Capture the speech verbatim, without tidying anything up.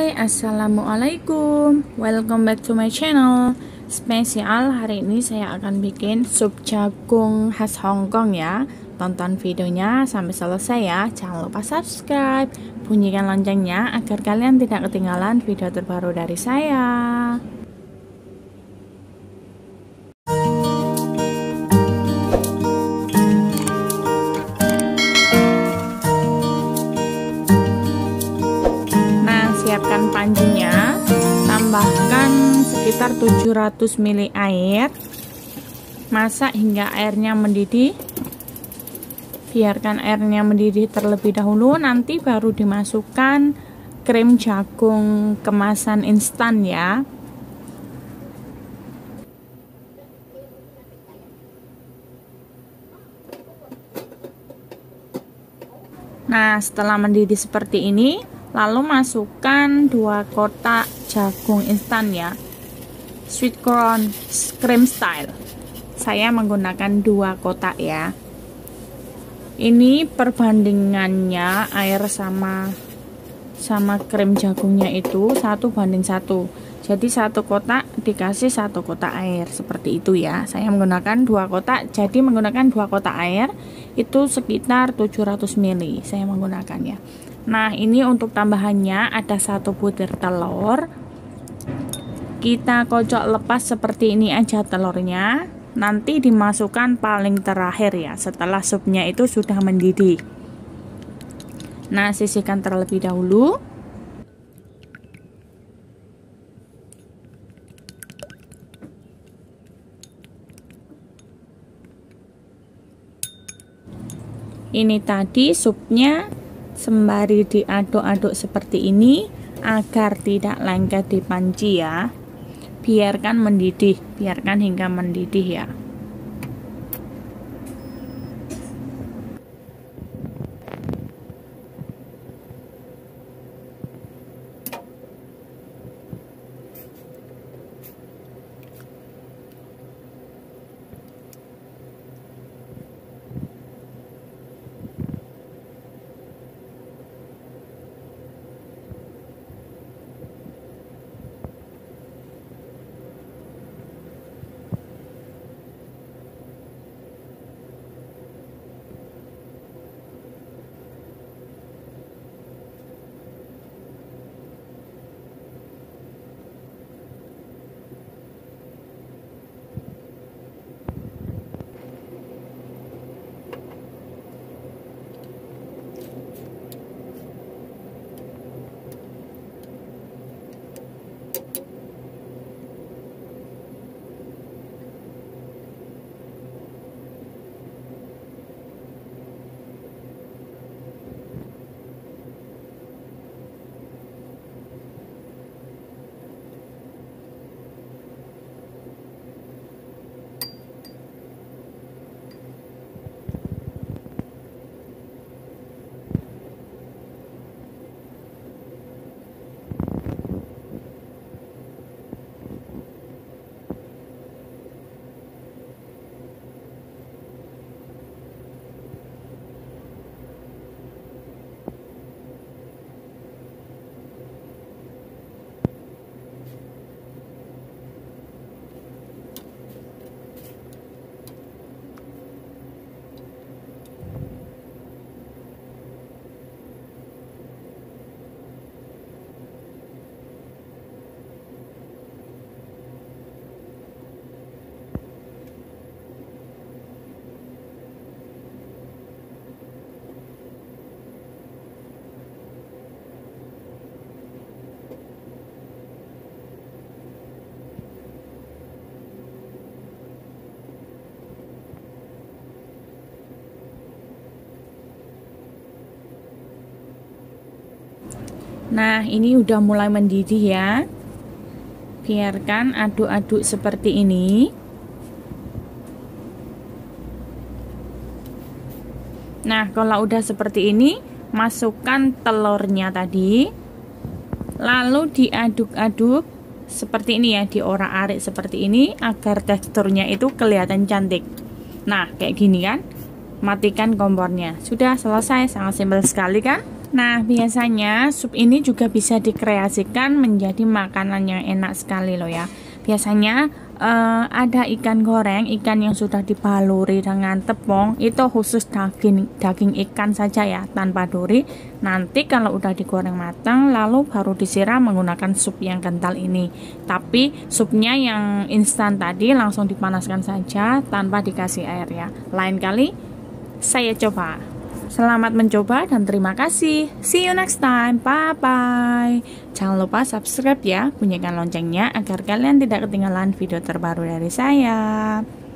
Hai, assalamualaikum, welcome back to my channel. Spesial hari ini saya akan bikin sup jagung khas Hongkong ya. Tonton videonya sampai selesai ya. Jangan lupa subscribe, bunyikan loncengnya agar kalian tidak ketinggalan video terbaru dari saya. Siapkan pancinya, tambahkan sekitar tujuh ratus mililiter air, masak hingga airnya mendidih. Biarkan airnya mendidih terlebih dahulu, nanti baru dimasukkan krim jagung kemasan instan ya. Nah, setelah mendidih seperti ini, lalu masukkan dua kotak jagung instan ya, sweet corn cream style. Saya menggunakan dua kotak ya. Ini perbandingannya air sama sama krim jagungnya itu satu banding satu. Jadi satu kotak dikasih satu kotak air seperti itu ya. Saya menggunakan dua kotak, jadi menggunakan dua kotak air itu sekitar tujuh ratus mililiter saya menggunakannya. Nah, ini untuk tambahannya ada satu butir telur. Kita kocok lepas seperti ini aja telurnya. Nanti dimasukkan paling terakhir ya, setelah supnya itu sudah mendidih. Nah, sisihkan terlebih dahulu. Ini tadi supnya. Sembari diaduk-aduk seperti ini agar tidak lengket di panci ya. Biarkan mendidih, biarkan hingga mendidih ya. Nah, ini udah mulai mendidih ya. Biarkan aduk-aduk seperti ini. Nah, kalau udah seperti ini, masukkan telurnya tadi. Lalu diaduk-aduk seperti ini ya, diorak-arik seperti ini agar teksturnya itu kelihatan cantik. Nah, kayak gini kan. Matikan kompornya. Sudah selesai, sangat simpel sekali kan? Nah, biasanya sup ini juga bisa dikreasikan menjadi makanan yang enak sekali loh ya. Biasanya eh, ada ikan goreng, ikan yang sudah dibaluri dengan tepung, itu khusus daging daging ikan saja ya, tanpa duri. Nanti kalau udah digoreng matang, lalu baru disiram menggunakan sup yang kental ini. Tapi supnya yang instan tadi langsung dipanaskan saja tanpa dikasih air ya. Lain kali saya coba. Selamat mencoba dan terima kasih. See you next time. Bye bye. Jangan lupa subscribe ya, bunyikan loncengnya agar kalian tidak ketinggalan video terbaru dari saya.